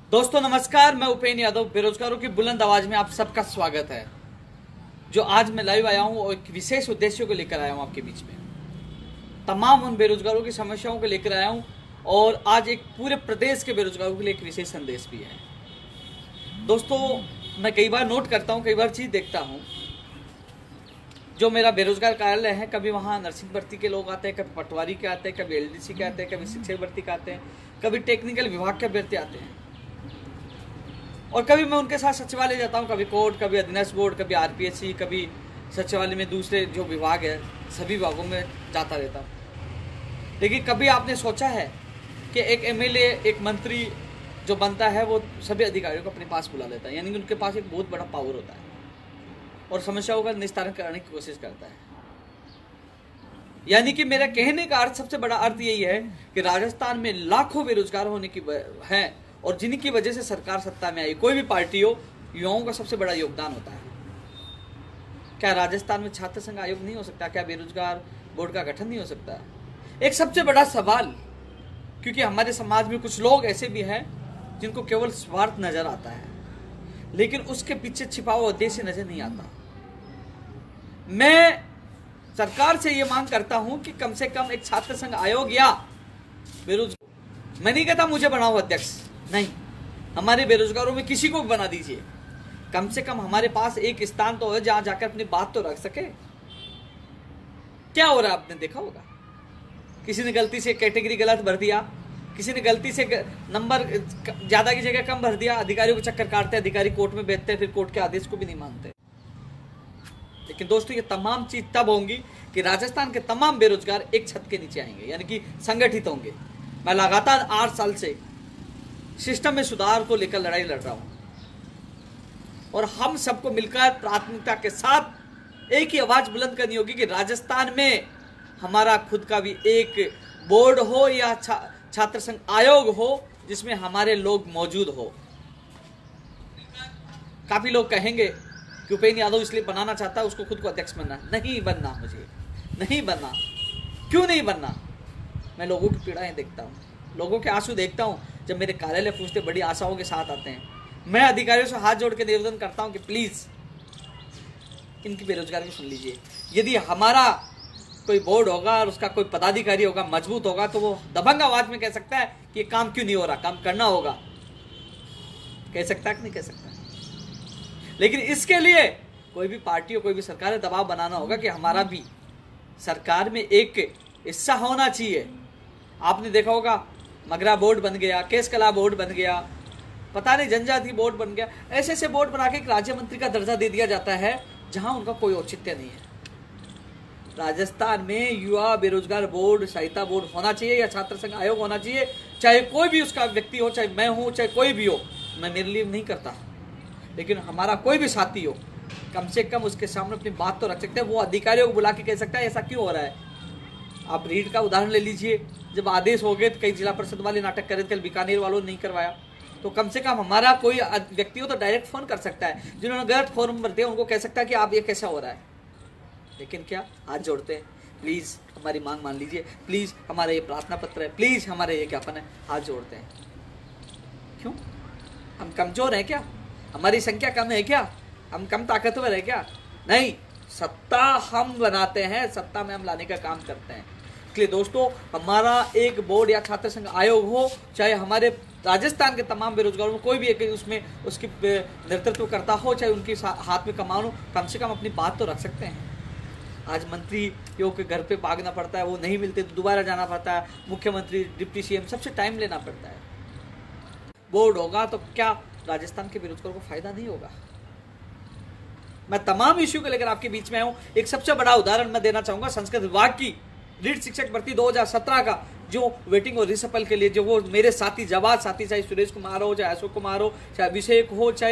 दोस्तों नमस्कार, मैं उपेन्द्र यादव बेरोजगारों की बुलंद आवाज में आप सबका स्वागत है। जो आज मैं लाइव आया हूं और एक विशेष उद्देश्य को लेकर आया हूं आपके बीच में। तमाम उन बेरोजगारों की समस्याओं को लेकर आया हूं और आज एक पूरे प्रदेश के बेरोजगारों के लिए एक विशेष संदेश भी है। दोस्तों मैं कई बार नोट करता हूं, कई बार चीज देखता हूं। जो मेरा बेरोजगार कार्यालय है, कभी वहाँ नर्सिंग भर्ती के लोग आते हैं, कभी पटवारी के आते हैं, कभी एलडीसी के आते हैं, कभी शिक्षक भर्ती के आते हैं, कभी टेक्निकल विभाग के अभ्यर्थी आते हैं और कभी मैं उनके साथ सचिवालय जाता हूँ, कभी कोर्ट, कभी अधीनस्थ बोर्ड, कभी आरपीएससी, कभी सचिवालय में दूसरे जो विभाग है सभी विभागों में जाता रहता हूँ। लेकिन कभी आपने सोचा है कि एक एमएलए, एक मंत्री जो बनता है वो सभी अधिकारियों को अपने पास बुला लेता है, यानी कि उनके पास एक बहुत बड़ा पावर होता है और समस्याओं का निस्तारण कराने की कोशिश करता है। यानी कि मेरा कहने का अर्थ, सबसे बड़ा अर्थ यही है कि राजस्थान में लाखों बेरोजगार होने की है और जिनकी वजह से सरकार सत्ता में आई, कोई भी पार्टी हो, युवाओं का सबसे बड़ा योगदान होता है। क्या राजस्थान में छात्र संघ आयोग नहीं हो सकता? क्या बेरोजगार बोर्ड का गठन नहीं हो सकता? एक सबसे बड़ा सवाल, क्योंकि हमारे समाज में कुछ लोग ऐसे भी हैं जिनको केवल स्वार्थ नजर आता है, लेकिन उसके पीछे छिपा हुआ उद्देश्य नजर नहीं आता। मैं सरकार से यह मांग करता हूं कि कम से कम एक छात्र संघ आयोग या बेरोजगार, मैं नहीं कहता मुझे बनाओ अध्यक्ष, नहीं, हमारे बेरोजगारों में किसी को भी बना दीजिए। कम से कम हमारे पास एक स्थान तो है जहां जाकर अपनी बात तो रख सके। क्या हो रहा है आपने देखा होगा, किसी ने गलती से कैटेगरी गलत भर दिया, किसी ने गलती से नंबर ज्यादा की जगह कम भर दिया, अधिकारियों को चक्कर काटते, अधिकारी कोर्ट में बैठते, फिर कोर्ट के आदेश को भी नहीं मानते। लेकिन दोस्तों ये तमाम चीज तब होंगी कि राजस्थान के तमाम बेरोजगार एक छत के नीचे आएंगे, यानी कि संगठित होंगे। मैं लगातार 8 साल से सिस्टम में सुधार को लेकर लड़ाई लड़ रहा हूं और हम सबको मिलकर प्राथमिकता के साथ एक ही आवाज बुलंद करनी होगी कि राजस्थान में हमारा खुद का भी एक बोर्ड हो या छात्र संघ आयोग हो जिसमें हमारे लोग मौजूद हो। काफी लोग कहेंगे कि उपेन्द्र यादव इसलिए बनाना चाहता है, उसको खुद को अध्यक्ष बनना। नहीं बनना, मुझे नहीं बनना। क्यों नहीं बनना? मैं लोगों की पीड़ाएं देखता हूं, लोगों के आंसू देखता हूं। जब मेरे कार्यालय पूछते, बड़ी आशाओं के साथ आते हैं, मैं अधिकारियों से हाथ जोड़ के निवेदन करता हूं कि प्लीज इनकी बेरोजगारी को सुन लीजिए। यदि हमारा कोई बोर्ड होगा और उसका कोई पदाधिकारी होगा, मजबूत होगा, तो वो दबंग आवाज में कह सकता है कि काम क्यों नहीं हो रहा, काम करना होगा। कह सकता है कि नहीं कह सकता? लेकिन इसके लिए कोई भी पार्टी हो, कोई भी सरकार है, दबाव बनाना होगा कि हमारा भी सरकार में एक हिस्सा होना चाहिए। आपने देखा होगा मगरा बोर्ड बन गया, केस कला बोर्ड बन गया, पता नहीं जनजाति बोर्ड बन गया। ऐसे ऐसे बोर्ड बना के एक राज्य मंत्री का दर्जा दे दिया जाता है जहां उनका कोई औचित्य नहीं है। राजस्थान में युवा बेरोजगार बोर्ड, सहायता बोर्ड होना चाहिए या छात्र संघ आयोग होना चाहिए, चाहे कोई भी उसका व्यक्ति हो, चाहे मैं हूं, चाहे कोई भी हो। मैं निर्णय नहीं करता, लेकिन हमारा कोई भी साथी हो, कम से कम उसके सामने अपनी बात तो रख सकते हैं। वो अधिकारियों को बुला के कह सकता है ऐसा क्यों हो रहा है। आप रीढ़ का उदाहरण ले लीजिए, जब आदेश हो गए तो कई जिला परिषद वाले नाटक कर रहे थे, बीकानेर वालों ने नहीं करवाया, तो कम से कम हमारा कोई व्यक्ति हो तो डायरेक्ट फोन कर सकता है। जिन्होंने गलत फॉर्म भर दिया उनको कह सकता है कि आप ये कैसा हो रहा है। लेकिन क्या हाथ जोड़ते हैं, प्लीज हमारी मांग मान लीजिए, प्लीज हमारा ये प्रार्थना पत्र है, प्लीज हमारा ये ज्ञापन है, हाथ जोड़ते हैं। क्यों? हम कमजोर हैं क्या? हमारी संख्या कम है क्या? हम कम ताकतवर है क्या? नहीं, सत्ता हम बनाते हैं, सत्ता में हम लाने का काम करते हैं। इसलिए दोस्तों, हमारा एक बोर्ड या छात्र संघ आयोग हो, चाहे हमारे राजस्थान के तमाम बेरोजगारों में कोई भी एक उसमें उसकी नेतृत्व करता हो, चाहे उनके हाथ में कमान हो, कम से कम अपनी बात तो रख सकते हैं। आज मंत्रियों के घर पे भागना पड़ता है, वो नहीं मिलते तो दोबारा जाना पड़ता है, मुख्यमंत्री, डिप्टी सीएम, सबसे टाइम लेना पड़ता है। बोर्ड होगा तो क्या राजस्थान के बेरोजगारों को फायदा नहीं होगा? मैं तमाम इश्यू को लेकर आपके बीच में आया हूं। एक सबसे बड़ा उदाहरण मैं देना चाहूंगा, संस्कृत विभाग की रीड शिक्षक भर्ती 2017 का जो वेटिंग और रिसफल के लिए जो वो मेरे साथी जवाब साथी, चाहे सुरेश कुमार हो, चाहे अशोक कुमार हो, चाहे अभिषेक हो, चाहे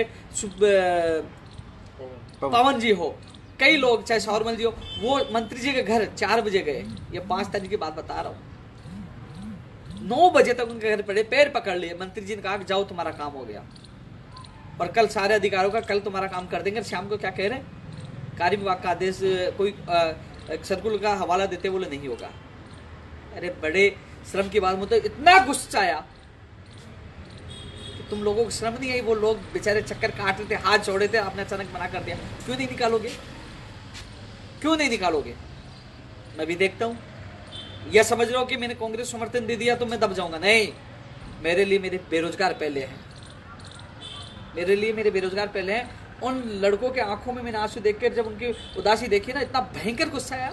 पवन जी हो, कई लोग, चाहे सौरमल जी हो, वो मंत्री जी के घर 4 बजे गए। ये 5 तारीख की बात बता रहा हूँ। 9 बजे तक उनके घर पड़े, पैर पकड़ लिए। मंत्री जी ने कहा कि जाओ तुम्हारा काम हो गया और कल सारे अधिकारियों का कल तुम्हारा काम कर देंगे। शाम को क्या कह रहे हैं, कार्य विभाग का आदेश कोई सर्कुलर का हवाला देते, बोले नहीं होगा। अरे बड़े श्रम की बात में तो इतना गुस्सा आया तुम लोगों को श्रम नहीं आई? वो लोग बेचारे चक्कर काट रहे थे, हाथ जोड़े थे, आपने अचानक मना कर दिया। क्यों नहीं निकालोगे? क्यों नहीं निकालोगे? मैं भी देखता हूं। यह समझ रहे हो कि मैंने कांग्रेस समर्थन दे दिया तो मैं दब जाऊंगा? नहीं, मेरे लिए मेरे बेरोजगार पहले हैं, मेरे लिए मेरे बेरोजगार पहले हैं। उन लड़कों के आंखों में मैंने आंसू देखकर जब उनकी उदासी देखी ना, इतना भयंकर गुस्सा आया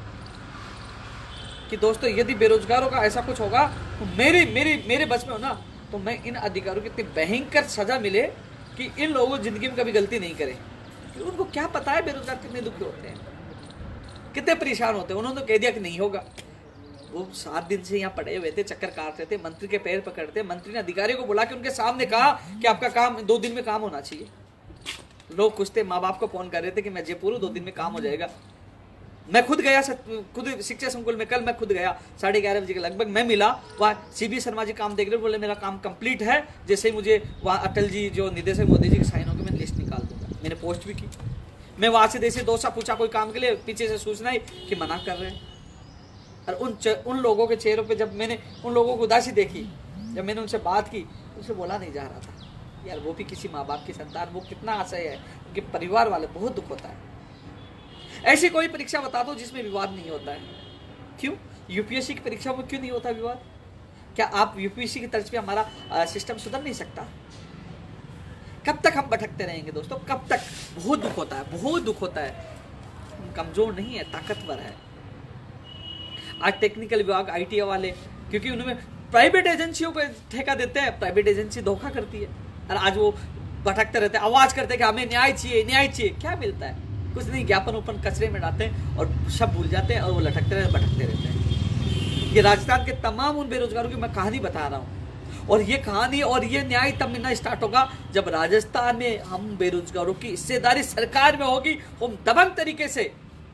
कि दोस्तों यदि बेरोजगारों का ऐसा कुछ होगा तो मेरे बस में हो ना, तो मैं इन अधिकारियों को इतनी भयंकर सजा मिले कि इन लोगों को जिंदगी में कभी गलती नहीं करें। उनको क्या पता है बेरोजगार कितने दुखी होते हैं, कितने परेशान होते हैं। उन्होंने तो कह दिया कि नहीं होगा। वो 7 दिन से यहाँ पड़े हुए थे, चक्कर काट रहे थे, मंत्री के पैर पकड़ते। मंत्री ने अधिकारियों को बुला के उनके सामने कहा कि आपका काम 2 दिन में काम होना चाहिए। लोग कुछ थे, माँ बाप को फोन कर रहे थे कि मैं जयपुर हूँ, 2 दिन में काम हो जाएगा। मैं खुद गया, खुद शिक्षा संकुल में कल मैं खुद गया 11:30 बजे के लगभग। मैं मिला वहाँ CB शर्मा जी काम देख रहे, बोले मेरा काम कंप्लीट है, जैसे ही मुझे वहाँ अटल जी जो निदेशक मोदी जी के साइन होंगे मैं लिस्ट निकाल दूंगा। मैंने पोस्ट भी की। मैं वहाँ से देसी दोस्त पूछा कोई काम के लिए, पीछे से सूचना आई कि मना कर रहे हैं। और उन लोगों के चेहरों पे जब मैंने उन लोगों को उदासी देखी, जब मैंने उनसे बात की, उनसे बोला नहीं जा रहा था यार, वो भी किसी माँ बाप की संतान, वो कितना आशय है, उनके परिवार वाले, बहुत दुख होता है। ऐसी कोई परीक्षा बता दो जिसमें विवाद नहीं होता है। क्यों? UPSC की परीक्षा में क्यों नहीं होता विवाद? क्या आप UPSC की तर्ज पे हमारा सिस्टम सुधर नहीं सकता? कब तक हम भटकते रहेंगे दोस्तों, कब तक? बहुत दुख होता है, बहुत दुख होता है। कमजोर नहीं है, ताकतवर है। आज टेक्निकल विभाग, IT वाले, क्योंकि उन्होंने प्राइवेट एजेंसियों को ठेका देते हैं, प्राइवेट एजेंसी धोखा करती है, और आज वो भटकते रहते हैं, आवाज करते हैं कि हमें न्याय चाहिए, न्याय चाहिए। क्या मिलता है? कुछ नहीं, ज्ञापन ओपन कचरे में डालते हैं और सब भूल जाते हैं और वो लटकते रहते, भटकते रहते हैं। ये राजस्थान के तमाम उन बेरोजगारों की मैं कहानी बता रहा हूँ, और ये कहानी और ये न्याय तब मिलना स्टार्ट होगा जब राजस्थान में हम बेरोजगारों की हिस्सेदारी सरकार में होगी। हम दबंग तरीके से,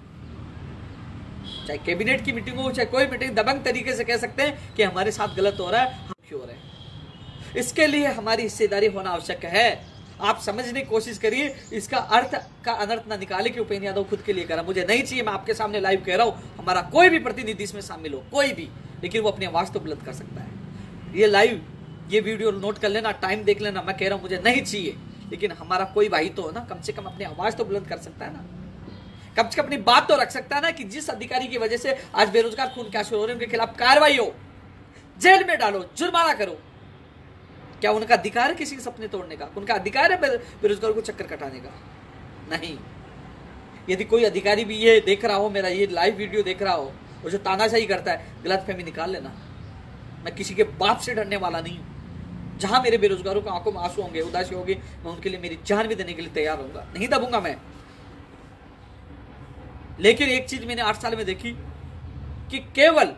चाहे कैबिनेट की मीटिंग हो, चाहे कोई मीटिंग, दबंग तरीके से कह सकते हैं कि हमारे साथ गलत हो रहा है, हम क्यों हो रहे हैं। इसके लिए हमारी हिस्सेदारी होना आवश्यक है। आप समझने की कोशिश करिए, इसका अर्थ का अनर्थ ना निकाले कि उपेंद्र यादव खुद के लिए करा, मुझे नहीं चाहिए। मैं आपके सामने लाइव कह रहा हूं, हमारा कोई भी प्रतिनिधि इसमें शामिल हो, कोई भी, लेकिन वो अपनी आवाज तो बुलंद कर सकता है। ये लाइव, ये वीडियो नोट कर लेना, टाइम देख लेना। मैं कह रहा हूं मुझे नहीं चाहिए, लेकिन हमारा कोई भाई तो हो ना, कम से कम अपनी आवाज तो बुलंद कर सकता है ना, कम से कम अपनी बात तो रख सकता है ना, कि जिस अधिकारी की वजह से आज बेरोजगार खून के आंसू हो रहे हैं, उनके खिलाफ कार्रवाई हो, जेल में डालो, जुर्माना करो। क्या उनका अधिकार है किसी के सपने तोड़ने का? उनका अधिकार है बेरोजगार को चक्कर कटाने का? नहीं। यदि कोई अधिकारी भी ये देख रहा हो, मेरा ये लाइव वीडियो देख रहा हो, और जो तानाशाही करता है, गलतफहमी निकाल लेना। मैं किसी के बाप से डरने वाला नहीं हूं। जहां मेरे बेरोजगारों को आंखों में आंसू होंगे, उदासी होगी, मैं उनके लिए मेरी जान भी देने के लिए तैयार होऊंगा, नहीं दबूंगा मैं। लेकिन एक चीज मैंने 8 साल में देखी कि केवल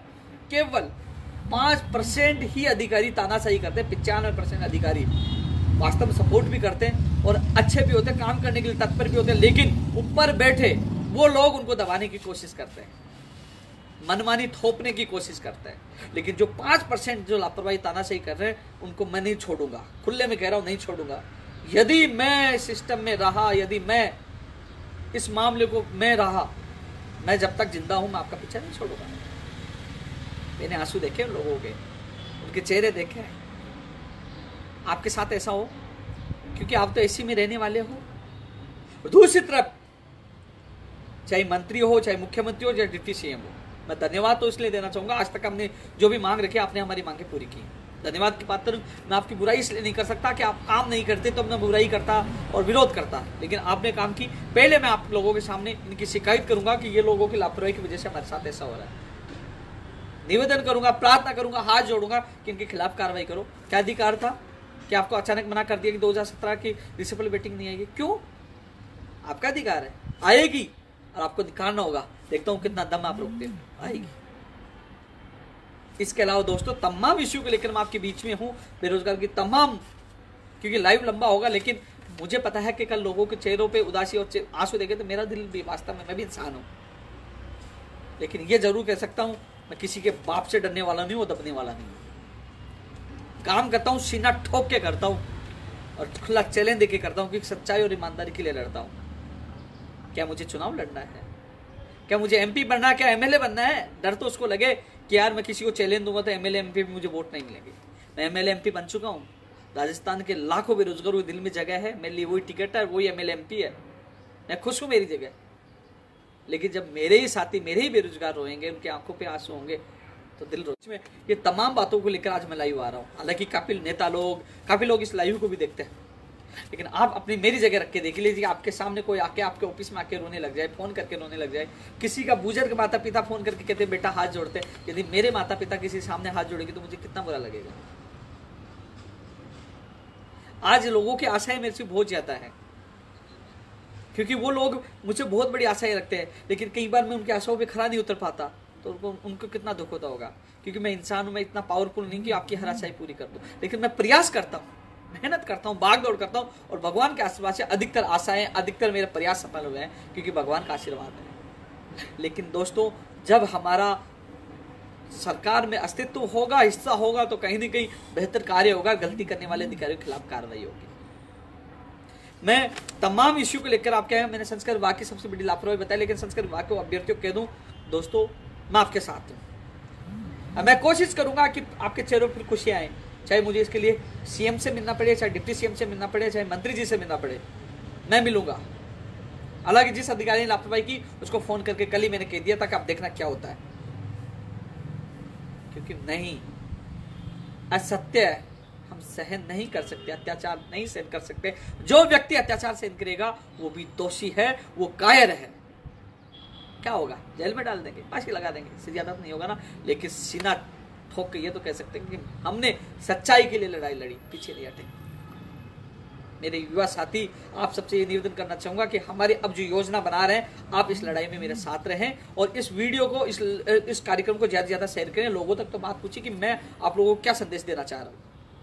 5% ही अधिकारी तानाशाही करते हैं। 95% अधिकारी वास्तव में सपोर्ट भी करते हैं और अच्छे भी होते हैं, काम करने के लिए तत्पर भी होते हैं, लेकिन ऊपर बैठे वो लोग उनको दबाने की कोशिश करते हैं, मनमानी थोपने की कोशिश करते हैं। लेकिन जो 5% जो लापरवाही तानाशाही कर रहे हैं, उनको मैं नहीं छोड़ूंगा, खुले में कह रहा हूं, नहीं छोड़ूंगा। यदि मैं सिस्टम में रहा, यदि मैं इस मामले को मैं रहा, मैं जब तक जिंदा हूं, मैं आपका पीछा नहीं छोड़ूंगा। मैंने आंसू देखे उन लोगों के, उनके चेहरे देखे। आपके साथ ऐसा हो, क्योंकि आप तो एसी में रहने वाले हो। दूसरी तरफ चाहे मंत्री हो, चाहे मुख्यमंत्री हो, चाहे डिप्टी CM हो, मैं धन्यवाद तो इसलिए देना चाहूंगा, आज तक हमने जो भी मांग रखी, आपने हमारी मांगे पूरी की। धन्यवाद की पात्र मैं आपकी बुराई इसलिए नहीं कर सकता कि आप काम नहीं करते तो मैं बुराई करता और विरोध करता, लेकिन आपने काम की। पहले मैं आप लोगों के सामने इनकी शिकायत करूंगा कि ये लोगों की लापरवाही की वजह से हमारे साथ ऐसा हो रहा है। निवेदन करूंगा, प्रार्थना करूंगा, हाथ जोड़ूंगा कि इनके खिलाफ कार्रवाई करो। क्या अधिकार था कि आपको अचानक मना कर दिया कि 2017 की म्युनिसिपल मीटिंग नहीं आएगी? क्यों? आपका अधिकार है, आएगी और आपको दिखाना होगा। देखता हूं कितना दम आप रोकते हो, आएगी। इसके अलावा दोस्तों तमाम इश्यू को लेकर मैं आपके बीच में हूं, बेरोजगार की तमाम, क्योंकि लाइव लंबा होगा, लेकिन मुझे पता है कि कल लोगों के चेहरों पे उदासी और आंसू देखे तो मेरा दिल भी, वास्तव में मैं भी इंसान हूं। लेकिन ये जरूर कह सकता हूं, मैं किसी के बाप से डरने वाला नहीं हूं, दबने वाला नहीं हूं। काम करता हूं, सीना ठोक के करता हूं और खुला चैलेंज देके करता हूं, क्योंकि सच्चाई और ईमानदारी के लिए लड़ता हूं। क्या मुझे चुनाव लड़ना है? क्या मुझे MP बनना है? क्या MLA बनना है? डर तो उसको लगे कि यार मैं किसी को चैलेंज दूंगा तो MLA MP भी मुझे वोट नहीं मिलेंगे। मैं MLA MP बन चुका हूं, राजस्थान के लाखों बेरोजगारों के दिल में जगह है, मेरे लिए वही टिकट है, वही MLA MP है, मैं खुश हूं मेरी जगह। लेकिन जब मेरे ही साथी मेरे ही बेरोजगार रोएंगे, उनकी आंखों पे आंसू होंगे, तो दिल रोज में ये तमाम बातों को लेकर आज मैं लाइव आ रहा हूँ। हालांकि काफी लोग इस लाइव को भी देखते हैं, लेकिन आप अपनी मेरी जगह रख के देख लीजिए, आपके सामने कोई आके आपके ऑफिस में आके रोने लग जाए, फोन करके रोने लग जाए, किसी का बुजुर्ग माता पिता फोन करके कहते बेटा हाथ जोड़ते, यदि मेरे माता पिता किसी सामने हाथ जोड़ेंगे तो मुझे कितना बुरा लगेगा। आज लोगों की आशाएं मेरे से बहुत ज्यादा है, क्योंकि वो लोग मुझे बहुत बड़ी आशाएं रखते हैं, लेकिन कई बार मैं उनकी आशाओं पे खरा नहीं उतर पाता, तो उनको कितना दुख होता होगा। क्योंकि मैं इंसान हूं, मैं इतना पावरफुल नहीं कि आपकी हर आशाएं पूरी कर दूं, लेकिन मैं प्रयास करता हूं, मेहनत करता हूं, भाग दौड़ करता हूं, और भगवान के आशीर्वाद से अधिकतर आशाएं, अधिकतर मेरे प्रयास सफल हुए हैं, क्योंकि भगवान का आशीर्वाद है। लेकिन दोस्तों, जब हमारा सरकार में अस्तित्व होगा, हिस्सा होगा, तो कहीं ना कहीं बेहतर कार्य होगा, गलती करने वाले अधिकारियों के खिलाफ कार्रवाई होगी। मैं तमाम इश्यू को लेकर आपके मैंने संस्कार विभाग की सबसे बड़ी लापरवाही बताई, लेकिन संस्कार विभाग को अभ्यर्थियों को कह दूं, दोस्तों मैं आपके साथ हूं। मैं कोशिश करूंगा कि आपके चेहरों पर खुशियां आए, चाहे मुझे इसके लिए CM से मिलना पड़े, चाहे डिप्टी CM से मिलना पड़े, चाहे मंत्री जी से मिलना पड़े, मैं मिलूंगा। हालांकि जिस अधिकारी ने लापरवाही की उसको फोन करके कल ही मैंने कह दिया था कि आप देखना क्या होता है, क्योंकि नहीं, असत्य है, हम सहन नहीं कर सकते, अत्याचार नहीं सहन कर सकते। जो व्यक्ति अत्याचार सहन करेगा वो भी दोषी है, वो कायर है। क्या होगा? जेल में डाल देंगे, फांसी लगा देंगे, इससे ज्यादा तो नहीं होगा ना। लेकिन सीना ठोक के ये तो कह सकते हैं कि हमने सच्चाई के लिए लड़ाई लड़ी, पीछे नहीं हटे। मेरे युवा साथी, आप सबसे ये निवेदन करना चाहूंगा कि हमारे अब जो योजना बना रहे हैं, आप इस लड़ाई में मेरे साथ रहें, और इस वीडियो को, इस कार्यक्रम को ज्यादा से ज्यादा शेयर करें, लोगों तक तो बात पूछिए कि मैं आप लोगों को क्या संदेश देना चाह रहा हूं।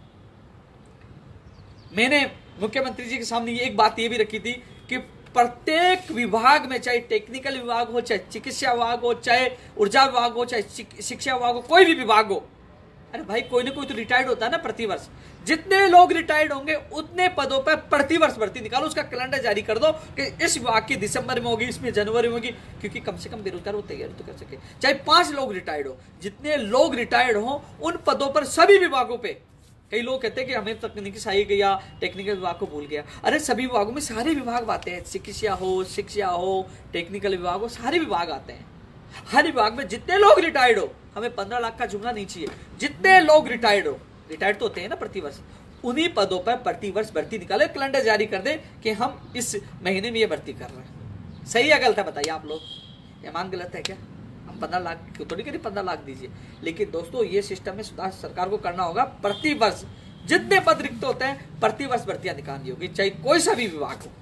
मैंने मुख्यमंत्री जी के सामने ये एक बात ये भी रखी थी कि प्रत्येक विभाग में, चाहे टेक्निकल विभाग हो, चाहे चिकित्सा विभाग हो, चाहे ऊर्जा विभाग हो, चाहे शिक्षा विभाग हो, कोई भी विभाग हो, अरे भाई कोई ना कोई तो रिटायर्ड होता है ना प्रतिवर्ष। जितने लोग रिटायर्ड होंगे उतने पदों पर प्रतिवर्ष भर्ती निकालो, उसका कैलेंडर जारी कर दो कि इस विभाग की दिसंबर में होगी, इसमें जनवरी में होगी, क्योंकि कम से कम बेरोजगार वो तैयारी तो कर सके। चाहे 5 लोग रिटायर्ड हो, जितने लोग रिटायर्ड हो उन पदों पर सभी विभागों पर। कई लोग कहते हैं कि हमें तकनीकी सहायक या टेक्निकल विभाग को भूल गया। अरे सभी विभागों में सारे विभाग आते हैं, चिकित्सा हो, शिक्षा हो, टेक्निकल विभाग हो, सारे विभाग आते हैं। हर विभाग में जितने लोग रिटायर्ड हो, हमें 15 लाख का जुमला नहीं चाहिए, जितने लोग रिटायर्ड हो, रिटायर्ड तो होते हैं ना प्रतिवर्ष, उन्हीं पदों पर प्रतिवर्ष भर्ती निकाले, कैलेंडर जारी कर दे कि हम इस महीने में ये भर्ती कर रहे हैं। सही है गलत है बताइए आप लोग? ये मान गलत है क्या? 15 लाख थोड़ी करिए, 15 लाख दीजिए। लेकिन दोस्तों ये सिस्टम में सुधार सरकार को करना होगा। प्रतिवर्ष जितने पद रिक्त होते हैं प्रतिवर्ष भर्तियां निकालनी होगी, चाहे कोई सा भी विभाग हो।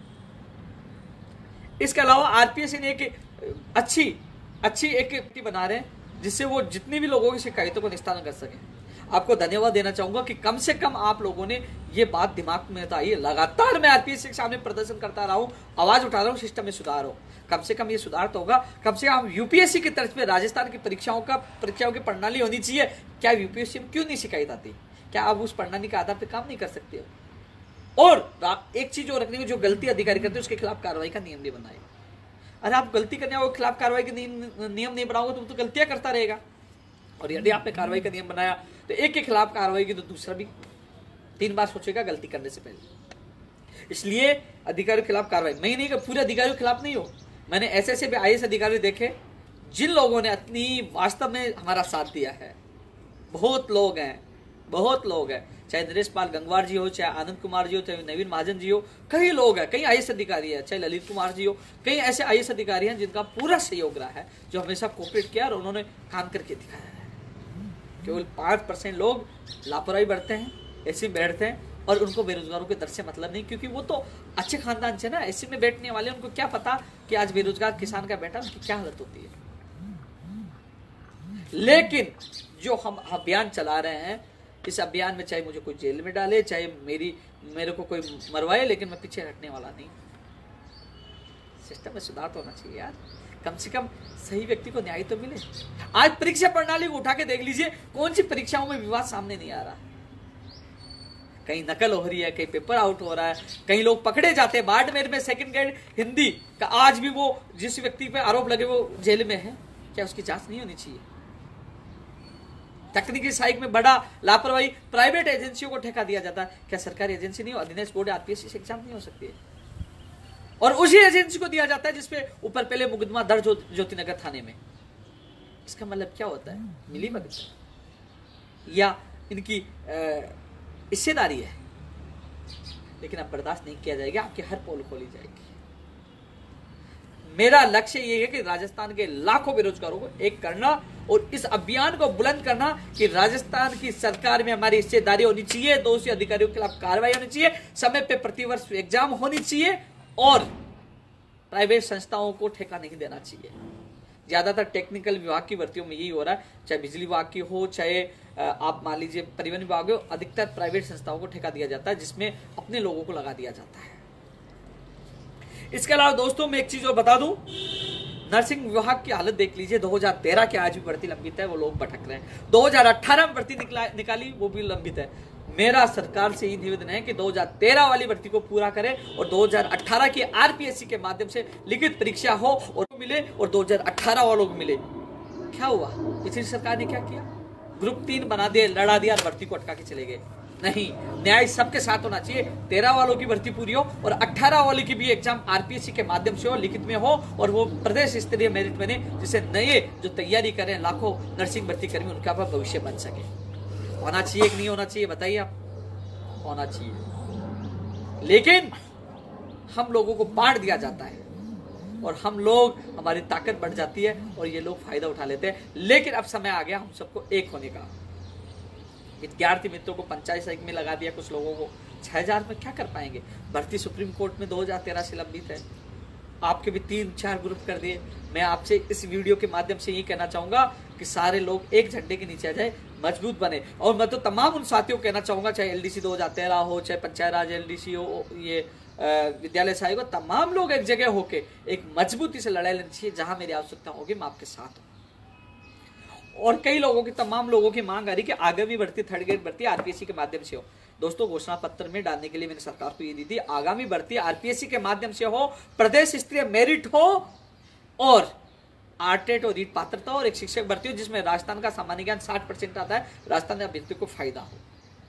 इसके अलावा RPS ने एक अच्छी एक बना रहे हैं जिससे वो जितनी भी लोगों की शिकायतों को निस्तारण कर सके। आपको धन्यवाद देना चाहूंगा कि कम से कम आप लोगों ने ये बात दिमाग में बताई। लगातार मैं RPS के सामने प्रदर्शन करता रहा हूं, आवाज उठा रहा हूं, सिस्टम में सुधार हो। कम से कम ये सुधार तो होगा। कम से कम UPSC की तरफ में राजस्थान की परीक्षाओं की प्रणाली होनी चाहिए। क्या UPSC में क्यों नहीं शिकायत आती? क्या आप उस प्रणाली के आधार पर काम नहीं कर सकते हो? और एक चीज और रखने में, जो गलती अधिकारी करते हैं उसके खिलाफ कार्रवाई का नियम भी बनाए। अरे आप गलती करने वालों के खिलाफ कार्रवाई के नियम नहीं बनाओगे तो गलतियां करता रहेगा। और यदि आपने कार्रवाई का नियम बनाया तो एक के खिलाफ कार्रवाई की तो दूसरा भी 3 बार सोचेगा गलती करने से पहले। इसलिए अधिकारियों के खिलाफ कार्रवाई, मैं नहीं, पूरे अधिकारियों के खिलाफ नहीं हो, मैंने ऐसे भी IAS अधिकारी देखे जिन लोगों ने अपनी वास्तव में हमारा साथ दिया है। बहुत लोग हैं, चाहे नरेश पाल गंगवार जी हो, चाहे आनंद कुमार जी हो, चाहे नवीन महाजन जी हो, कई लोग हैं, कई IAS अधिकारी हैं, चाहे ललित कुमार जी हो, कई ऐसे IAS अधिकारी हैं जिनका पूरा सहयोग रहा है, जो हमेशा कोऑपरेट किया और उन्होंने काम करके दिखाया है। केवल 5% लोग लापरवाही बरतते हैं, ऐसे बैठते हैं, और उनको बेरोजगारों के दर से मतलब नहीं, क्योंकि वो तो अच्छे खानदान से ना, ऐसे में बैठने वाले, उनको क्या पता कि आज बेरोजगार किसान का बेटा उसकी क्या हालत होती है। लेकिन जो हम अभियान चला रहे हैं, इस अभियान में चाहे मुझे कोई जेल में डाले, चाहे मेरे को कोई मरवाए, लेकिन मैं पीछे हटने वाला नहीं। सिस्टम में सुधार तो होना चाहिए यार, कम से कम सही व्यक्ति को न्याय तो मिले। आज परीक्षा प्रणाली को उठा के देख लीजिए, कौन सी परीक्षाओं में विवाद सामने नहीं आ रहा। कहीं नकल हो रही है, कहीं पेपर आउट हो रहा है, कहीं लोग पकड़े जाते हैं। बाड़मेर में 2nd ग्रेड हिंदी का आज भी वो जिस व्यक्ति पे आरोप लगे वो जेल में है, क्या उसकी जांच नहीं होनी चाहिए? तकनीकी सहायक में बड़ा लापरवाही, प्राइवेट एजेंसियों को ठेका दिया जाता है। क्या सरकारी एजेंसी नहीं हो? अधीनस्थ बोर्ड आरपीएससी से एग्जाम नहीं हो सकती है? और उसी एजेंसी को दिया जाता है जिसपे ऊपर पहले मुकदमा दर्ज हो ज्योतिनगर थाने में। इसका मतलब क्या होता है? मिली भगत या इनकी हिस्सेदारी है। लेकिन अब बर्दाश्त नहीं किया जाएगा, आपकी हर पोल खोली जाएगी। मेरा लक्ष्य ये है कि राजस्थान के लाखों बेरोजगारों को एक करना और इस अभियान को बुलंद करना कि राजस्थान की सरकार में हमारी हिस्सेदारी होनी चाहिए, दोषी अधिकारियों के खिलाफ कार्रवाई होनी चाहिए, समय पे प्रतिवर्ष एग्जाम होनी चाहिए और प्राइवेट संस्थाओं को ठेका नहीं देना चाहिए। ज्यादातर टेक्निकल विभाग की भर्तियों में यही हो रहा है, चाहे बिजली विभाग की हो, चाहे आप मान लीजिए परिवहन विभाग हो, अधिकतर प्राइवेट संस्थाओं को ठेका दिया जाता है जिसमें अपने लोगों को लगा दिया जाता है। इसके अलावा दोस्तों मैं एक चीज और बता दूं, नर्सिंग विभाग की हालत देख लीजिए। 2013 के आज भी भर्ती लंबित है, वो लोग भटक रहे हैं। 2018 में भर्ती निकाली, वो भी लंबित है। मेरा सरकार से ही निवेदन है कि 2013 वाली भर्ती को पूरा करें और 2018 की आरपीएससी के माध्यम से लिखित परीक्षा हो और मिले और 2018 वालों को मिले। क्या हुआ? पिछली सरकार ने क्या किया? ग्रुप 3 बना दिया, लड़ा दिया और भर्ती को अटका के चले गए। नहीं, न्याय सबके साथ होना चाहिए। 13 वालों की भर्ती पूरी हो और 18 वालों की भी एग्जाम आरपीएससी के माध्यम से हो, लिखित में हो और वो प्रदेश स्तरीय मेरिट बने, जिससे नए जो तैयारी करें लाखों नर्सिंग भर्ती कर्मी उनका भविष्य बन सके। होना चाहिए कि नहीं होना चाहिए बताइए आप? होना चाहिए। लेकिन हम लोगों को बांट दिया जाता है और हम लोग, हमारी ताकत बढ़ जाती है और ये लोग फायदा उठा लेते हैं। लेकिन अब समय आ गया हम सबको एक होने का। विद्यार्थी मित्रों को पंचायत सहायक में लगा दिया कुछ लोगों को, 6000 में क्या कर पाएंगे? भर्ती सुप्रीम कोर्ट में 2013 से लंबित है, आपके भी 3-4 ग्रुप कर दिए। मैं आपसे इस वीडियो के माध्यम से यही कहना चाहूंगा कि सारे लोग एक झंडे के नीचे आ जाए, मजबूत बने। और मैं तो तमाम उन साथियों को कहना चाहूंगा, चाहे एलडीसी 2013 हो, चाहे पंचायत राज एलडीसी हो, ये विद्यालय सहायक हो, तमाम लोग एक जगह होके एक मजबूती से लड़ाई लड़नी चाहिए। जहां मेरी आवश्यकता होगी मैं आपके साथ हूँ। और कई लोगों की, तमाम लोगों की मांग आ रही कि आगामी भर्ती थर्ड ग्रेड भर्ती आरपीएससी के माध्यम से हो। दोस्तों घोषणा पत्र में डालने के लिए मैंने सरकार को ये दी थी, आगामी भर्ती आरपीएससी के माध्यम से हो, प्रदेश स्तरीय मेरिट हो और आरटेट और रीट पात्रता और एक शिक्षक भर्ती हो जिसमें राजस्थान का सामान्य ज्ञान 60% आता है, राजस्थान में अभ्यर्थी को फायदा हो।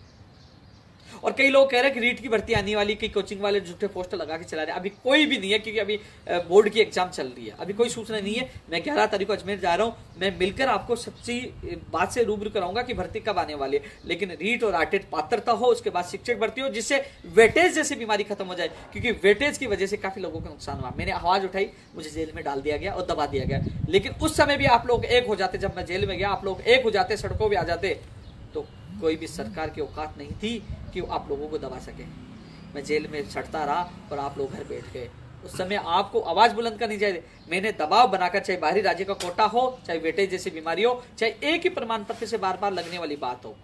और कई लोग कह रहे हैं कि रीट की भर्ती आने वाली, कई कोचिंग वाले झूठे पोस्टर लगा के चला रहे हैं। अभी कोई भी नहीं है क्योंकि अभी बोर्ड की एग्जाम चल रही है, अभी कोई सूचना नहीं है। मैं 11 तारीख को अजमेर जा रहा हूं, मैं मिलकर आपको सच्ची बात से रूबरू कराऊंगा कि भर्ती कब आने वाली है। लेकिन रीट और आरटेट पात्रता हो, उसके बाद शिक्षक भर्ती हो, जिससे वेटेज जैसी बीमारी खत्म हो जाए। क्योंकि वेटेज की वजह से काफी लोगों को नुकसान हुआ। मैंने आवाज उठाई, मुझे जेल में डाल दिया गया और दबा दिया गया। लेकिन उस समय भी आप लोग एक हो जाते, जब मैं जेल में गया आप लोग एक हो जाते, सड़कों पर आ जाते, तो कोई भी सरकार की औकात नहीं थी कि आप लोगों को दबा सके। मैं जेल में सड़ता रहा और आप लोग घर बैठ गए। उस समय आपको आवाज बुलंद करनी चाहिए। मैंने दबाव बनाकर, चाहे बाहरी राज्य का कोटा हो, चाहे वेटेज जैसी बीमारी हो, चाहे एक ही प्रमाण पत्र से बार बार लगने वाली बात हो,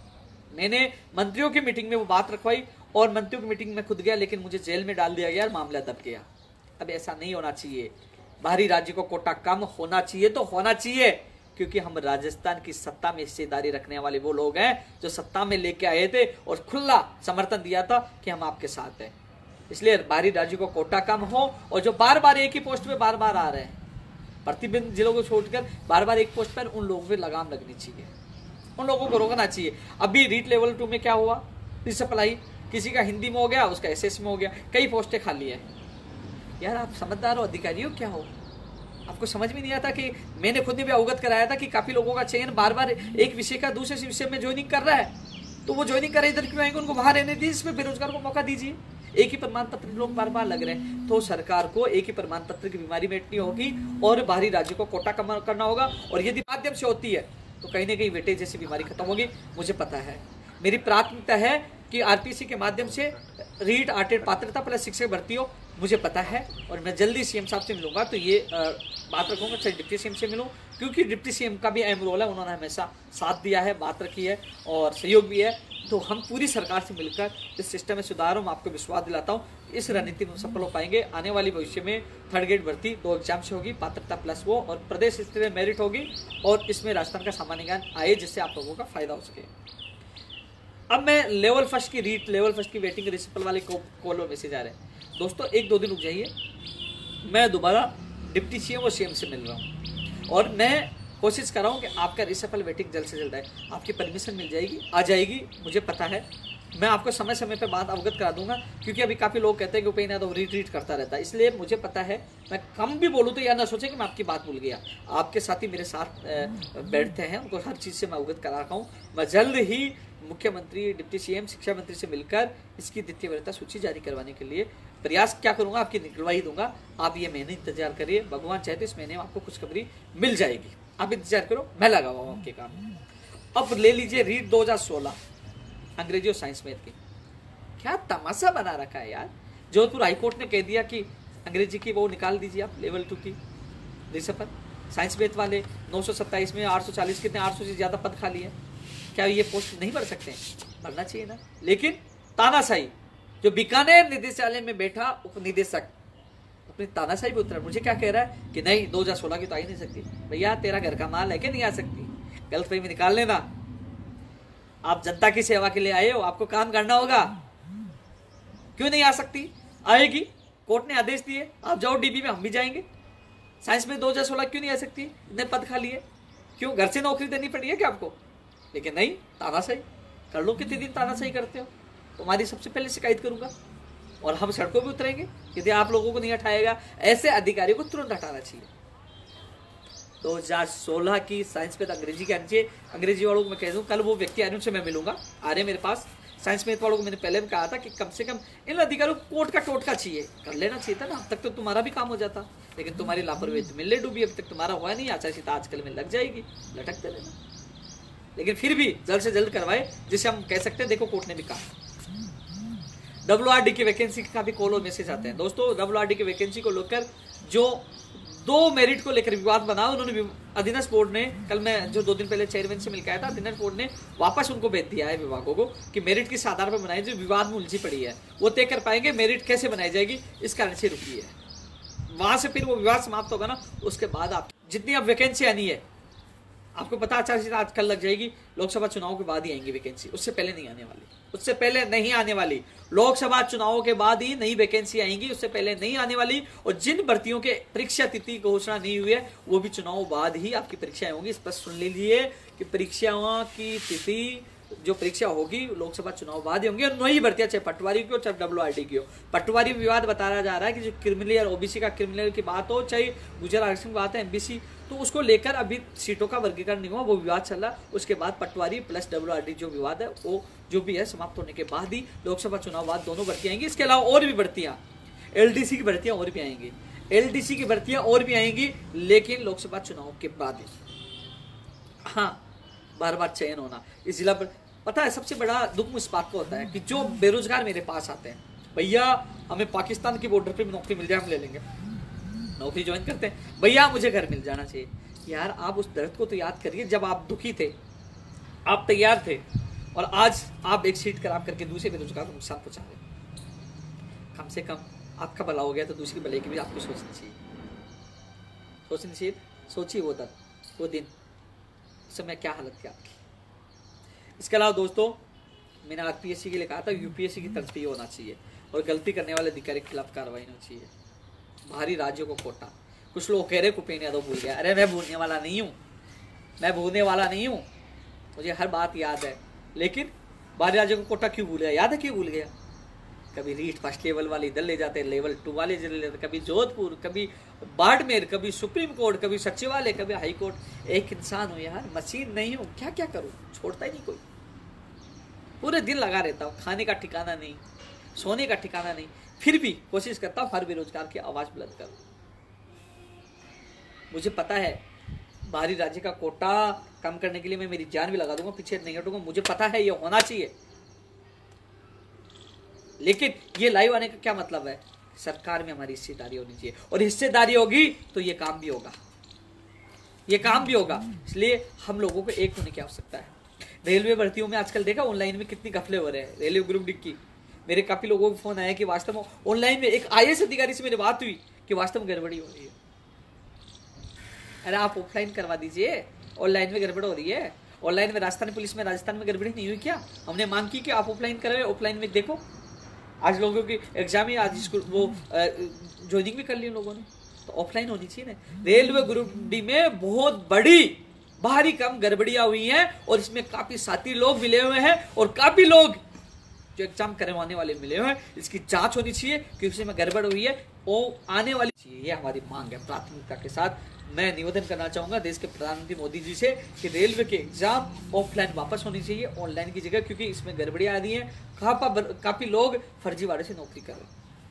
मैंने मंत्रियों की मीटिंग में वो बात रखवाई और मंत्रियों की मीटिंग में खुद गया, लेकिन मुझे जेल में डाल दिया गया और मामला दब गया। अब ऐसा नहीं होना चाहिए। बाहरी राज्य को कोटा कम होना चाहिए तो होना चाहिए, क्योंकि हम राजस्थान की सत्ता में हिस्सेदारी रखने वाले वो लोग हैं जो सत्ता में लेके आए थे और खुला समर्थन दिया था कि हम आपके साथ हैं। इसलिए बाहरी राज्यों को कोटा कम हो और जो बार बार एक ही पोस्ट पे बार बार आ रहे हैं, प्रतिबंधित जिलों को छोड़कर बार बार एक पोस्ट पर, उन लोगों पे लगाम लगनी चाहिए, उन लोगों को रोकना चाहिए। अभी रीट लेवल 2 में क्या हुआ? रिसप्लाई किसी का हिंदी में हो गया, उसका एसएस में हो गया, कई पोस्टें खाली है। यार आप समझदार हो, अधिकारी हो, क्या हो? आपको समझ में नहीं आता कि मैंने खुद ने भी अवगत कराया था कि काफी लोगों का चयन बार बार एक विषय का दूसरे विषय में ज्वाइनिंग कर रहा है, तो वो ज्वाइनिंग कर रहे इधर क्यों आएंगे? उनको बाहर रहने दीजिए, इसमें बेरोजगार को मौका दीजिए। एक ही प्रमाण पत्र लोग बार बार लग रहे हैं, तो सरकार को एक ही प्रमाण पत्र की बीमारी मिटनी होगी और बाहरी राज्यों को कोटा कम करना होगा। और यदि माध्यम से होती है तो कहीं ना कहीं वेटेज जैसी बीमारी खत्म होगी। मुझे पता है, मेरी प्राथमिकता है कि आरपीएससी के माध्यम से रीट आरटेट पात्रता प्लस शिक्षक भर्ती हो, मुझे पता है। और मैं जल्दी सीएम साहब से मिलूंगा तो ये बात रखूंगा, चाहे डिप्टी सीएम से मिलूं, क्योंकि डिप्टी सीएम का भी अहम रोल है, उन्होंने हमेशा साथ दिया है, बात रखी है और सहयोग भी है। तो हम पूरी सरकार से मिलकर इस सिस्टम में सुधार हो। मैं आपको विश्वास दिलाता हूँ इस रणनीति में सफल हो पाएंगे। आने वाली भविष्य में थर्ड ग्रेड भर्ती 2 एग्जाम से होगी, पात्रता प्लस वो, और प्रदेश स्तरीय मेरिट होगी और इसमें राजस्थान का सामान्य ज्ञान आए, जिससे आप लोगों का फायदा हो सके। अब मैं लेवल फर्स्ट की रीट, लेवल फर्स्ट की वेटिंग रिसिपल वाले कॉल और मैसेज आ रहे हैं। दोस्तों 1-2 दिन रुक जाइए, मैं दोबारा डिप्टी सीएम और सीएम से मिल रहा हूँ और मैं कोशिश कर रहा हूँ कि आपका रिसफल वेटिंग जल्द से जल्द आए। आपकी परमिशन मिल जाएगी, आ जाएगी, मुझे पता है। मैं आपको समय समय पे बात अवगत करा दूंगा, क्योंकि अभी काफ़ी लोग कहते हैं कि उपेंद्र यादव रिट्रीट करता रहता है, इसलिए मुझे पता है। मैं कम भी बोलूँ तो यह ना सोचें कि मैं आपकी बात भूल गया। आपके साथी मेरे साथ बैठते हैं, उनको हर चीज़ से मैं अवगत करा रहा हूँ। मैं जल्द ही मुख्यमंत्री, डिप्टी सीएम, शिक्षा मंत्री से मिलकर इसकी द्वितीय वरीयता सूची जारी करवाने के लिए प्रयास क्या करूंगा, आपकी निकलवाई दूंगा। आप ये महीने इंतजार करिए, भगवान चाहे तो इस महीने में आपको खुशखबरी मिल जाएगी। आप इंतजार करो, मैं लगा हुआ हूँ आपके काम। अब ले लीजिए रीट 2016 अंग्रेजी और साइंस मैथ की। क्या तमाशा बना रखा है यार। जोधपुर हाईकोर्ट ने कह दिया कि अंग्रेजी की वो निकाल दीजिए आप, लेवल 2 की रिसफल। साइंस मैथ वाले 927 में 840 कितने 800 से ज्यादा पद खाली है। क्या ये पोस्ट नहीं भर सकते हैं? भरना चाहिए ना। लेकिन तानाशाही, जो बीकानेर निदेशालय में बैठा उप निदेशक अपनी तानाशाही पे उतरा। मुझे क्या कह रहा है कि नहीं 2016 की तो आ ही नहीं सकती। भैया तेरा घर का माल है कि नहीं आ सकती? गलतफहमी निकाल लेना। आप जनता की सेवा के लिए आए हो, आपको काम करना होगा। क्यों नहीं आ सकती? आएगी, कोर्ट ने आदेश दिए, आप जाओ डीबी में, हम भी जाएंगे। साइंस में 2016 क्यों नहीं आ सकती? इतने पद खाली है, क्यों घर से नौकरी देनी पड़ी है क्या आपको? लेकिन नहीं, तानाशाही कर लो। कितने दिन तानाशाही करते हो? तुम्हारी सबसे पहले शिकायत करूंगा और हम सड़कों पे उतरेंगे यदि आप लोगों को नहीं हटाएगा। ऐसे अधिकारियों को तुरंत हटाना चाहिए। 2016 की साइंस में अंग्रेजी के आने, अंग्रेजी वालों को मैं कह दूं कल वो व्यक्ति आने उनसे मैं मिलूंगा, आ रहे मेरे पास। साइंस मैथ वालों को मैंने पहले भी कहा था कि कम से कम इन अधिकारियों को कोर्ट का टोटका चाहिए, कर लेना चाहिए था ना। अब तक तो तुम्हारा भी काम हो जाता, लेकिन तुम्हारी लापरवाही मिलने डूबी। अब तक तुम्हारा हुआ नहीं, आचार संहिता आजकल में लग जाएगी, लटकते रहना। लेकिन फिर भी जल्द से जल्द करवाए, जिसे हम कह सकते हैं देखो कोर्ट ने भी कहा। WRD की वैकेंसी का भी कॉल और मैसेज आते हैं दोस्तों। WRD की वैकेंसी को लेकर जो 2 मेरिट को लेकर विवाद बना, उन्होंने अधीनस्थ बोर्ड ने, कल मैं जो 2 दिन पहले चेयरमैन से मिलकर आया था, अधीनस्थ बोर्ड ने वापस उनको भेज दिया है विभागों को कि मेरिट किस आधार पर बनाई, जो विवाद में उलझी पड़ी है वो तय कर पाएंगे। मेरिट कैसे बनाई जाएगी इस कारण से रुकी है। वहां से फिर वो विवाद समाप्त होगा ना, उसके बाद आप जितनी अब वैकेंसी आनी है, आपको पता आचार संहिता आज कल लग जाएगी। लोकसभा चुनाव के बाद ही आएंगी वैकेंसी, उससे पहले नहीं आने वाली। उससे पहले नहीं आने वाली। लोकसभा चुनावों के बाद ही नई वैकेंसी आएंगी, उससे पहले नहीं आने वाली। और जिन भर्तियों के परीक्षा तिथि घोषणा नहीं हुई है, वो भी चुनाव बाद ही आपकी परीक्षाएं होंगी। स्पष्ट सुन लीजिए कि परीक्षाओं की तिथि, जो परीक्षा होगी लोकसभा चुनाव बाद ही होंगी। और नई भर्तियां, चाहे पटवारी की हो चाहे WRD की हो। पटवारी विवाद बताया जा रहा है कि जो क्रिमिनल और OBC का क्रिमिनल की बात हो, चाहे गुजर आरक्षण की बात है, MBC, तो उसको लेकर अभी सीटों का वर्गीकरण नहीं हुआ, वो विवाद चल रहा। उसके बाद पटवारी प्लस WRD जो विवाद है वो जो भी है समाप्त होने के बाद ही लोकसभा चुनाव बाद दोनों भर्तियां आएंगी। इसके अलावा और भी भर्तियां, LDC की भर्तियां और भी आएंगी, LDC की भर्तियां और भी आएंगी, लेकिन लोकसभा चुनाव के बाद। हाँ, बार बार चयन होना इस जिला पर। पता है सबसे बड़ा दुख इस बात को होता है कि जो बेरोजगार मेरे पास आते हैं, भैया हमें पाकिस्तान की बॉर्डर पे भी नौकरी मिल जाए, हम ले लेंगे, नौकरी ज्वाइन करते हैं। भैया मुझे घर मिल जाना चाहिए। यार आप उस दर्द को तो याद करिए जब आप दुखी थे, आप तैयार थे, और आज आप एक सीट खराब करके दूसरे बेरोजगार को नुकसान पहुंचा रहे। कम से कम आपका भला हो गया तो दूसरी भलाई की भी आपको सोचनी चाहिए, सोचनी चाहिए। सोचिए वो दर्द, वो दिन, उस समय क्या हालत थी आपकी। इसके अलावा दोस्तों, मैंने RPSC के लिए कहा था UPSC की तरफ से ये होना चाहिए, और गलती करने वाले अधिकारी के खिलाफ कार्रवाई होनी चाहिए। बाहरी राज्यों को कोटा, कुछ लोग कह रहे उपेंद्र यादव भूल गया। अरे मैं भूलने वाला नहीं हूँ, मैं भूलने वाला नहीं हूँ, मुझे हर बात याद है। लेकिन बाहरी राज्यों को कोटा क्यों भूल गया? याद है क्यों भूल गया? कभी रीट फर्स्ट लेवल वाले इधर ले जाते, लेवल 2 वाले इधर ले जाते, कभी जोधपुर, कभी बाड़मेर, कभी सुप्रीम कोर्ट, कभी सचिवालय, कभी हाई कोर्ट। एक इंसान हूँ यार, मशीन नहीं हूँ, क्या क्या करूँ, छोड़ता ही नहीं कोई। पूरे दिन लगा रहता हूँ, खाने का ठिकाना नहीं, सोने का ठिकाना नहीं, फिर भी कोशिश करता हूँ हर बेरोजगार की आवाज बुलंद करूँ। मुझे पता है बाहरी राज्य का कोटा कम करने के लिए मैं मेरी जान भी लगा दूंगा, पीछे नहीं हटूंगा। मुझे पता है ये होना चाहिए, लेकिन ये लाइव आने का क्या मतलब है? सरकार में हमारी हिस्सेदारी होनी चाहिए, और हिस्सेदारी होगी तो ये काम भी होगा, ये काम भी होगा। इसलिए हम लोगों को एक होने की आवश्यकता है। रेलवे भर्तियों में आजकल देखा ऑनलाइन में कितनी घपले हो रहे हैं। रेलवे ग्रुप डी की मेरे काफी लोगों को फोन आया कि वास्तव में ऑनलाइन में, एक IAS अधिकारी से मेरी बात हुई कि वास्तव में गड़बड़ी हो रही है। अरे आप ऑफलाइन करवा दीजिए, ऑनलाइन में गड़बड़ हो रही है। ऑनलाइन में राजस्थान पुलिस में, राजस्थान में गड़बड़ी नहीं हुई क्या? हमने मांग की कि आप ऑफलाइन करें, ऑफलाइन में देखो। आज लोगों की एग्जाम ही, आज स्कूल वो ज्वाइनिंग भी कर ली लोगों ने, तो ऑफलाइन होनी चाहिए ना। रेलवे ग्रुप डी में बहुत बड़ी बाहरी काम गड़बड़ियां हुई हैं और इसमें काफी साथी लोग मिले हुए हैं और काफी लोग जो एग्जाम करवाने वाले मिले हुए हैं। इसकी जांच होनी चाहिए कि उसमें गड़बड़ हुई है वो आने वाली चाहिए, ये हमारी मांग है। प्राथमिकता के साथ मैं निवेदन करना चाहूंगा देश के प्रधानमंत्री मोदी जी से कि रेलवे के एग्जाम ऑफलाइन वापस होनी चाहिए ऑनलाइन की जगह, क्योंकि इसमें गड़बड़ियां आ रही हैं। काफी लोग फर्जीवाड़े से नौकरी कर रहे